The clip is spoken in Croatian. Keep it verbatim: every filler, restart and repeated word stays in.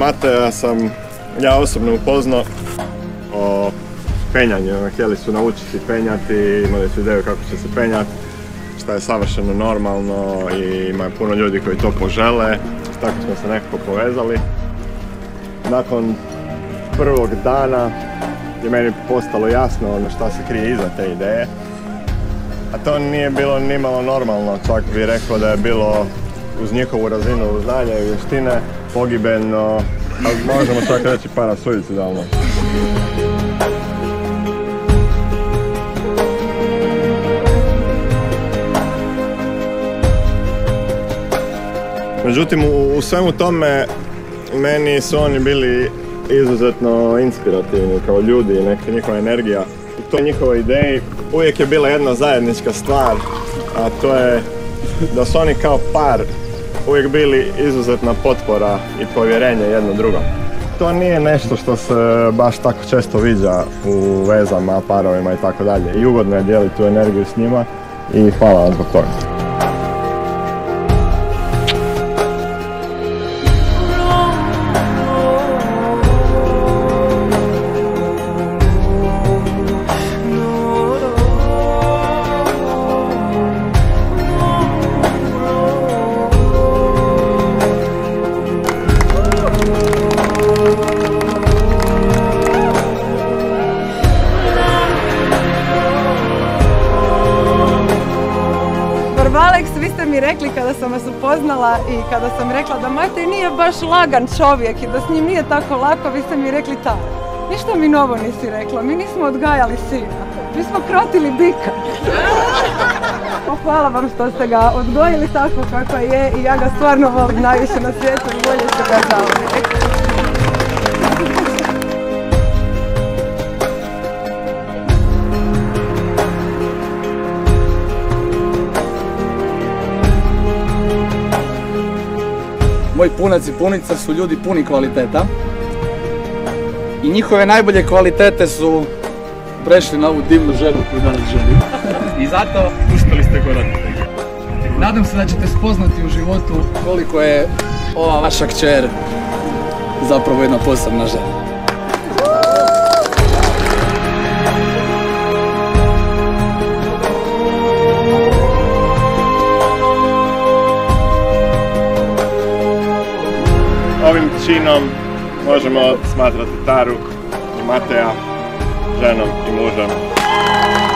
Mateja sam ja osobno upoznao o penjanju. Htjeli su naučiti penjati, imali su ideju kako će se penjati, što je savršeno normalno i ima puno ljudi koji to požele. Tako smo se nekako povezali. Nakon prvog dana je meni postalo jasno šta se krije iza te ideje. A to nije bilo nimalo normalno, čak bih rekao da je bilo uz njihovu razinu znanja i vještine pogibeno, a možemo čak reći parasuicidalno. Međutim, u, u svemu tome meni su oni bili izuzetno inspirativni kao ljudi i neka njihova energija. U toj njihovoj ideji uvijek je bila jedna zajednička stvar, a to je da su oni kao par uvijek bili izuzetna potpora i povjerenje jedno drugom. To nije nešto što se baš tako često viđa u vezama, parovima i tako dalje. I ugodno je dijeliti tu energiju s njima i hvala vam zbog toga. Alex, vi ste mi rekli kada sam vas upoznala i kada sam rekla da Matej nije baš lagan čovjek i da s njim nije tako lako, vi ste mi rekli tako. Ništa mi novo nisi rekla, mi nismo odgajali sina, mi smo krotili bika. Hvala vam što ste ga odgojili tako kako je i ja ga stvarno volim najviše na svijetu i bolje se ga zauvijek. Moji punac i punica su ljudi puni kvaliteta i njihove najbolje kvalitete su prešli na ovu divnu ženu koju danas želim. I zato uspjeli ste korak. Nadam se da ćete spoznati u životu koliko je ova vaša kćer zapravo jedna posebna žena. Ovim činom možemo smatrati Taru i Mateja ženom i mužem.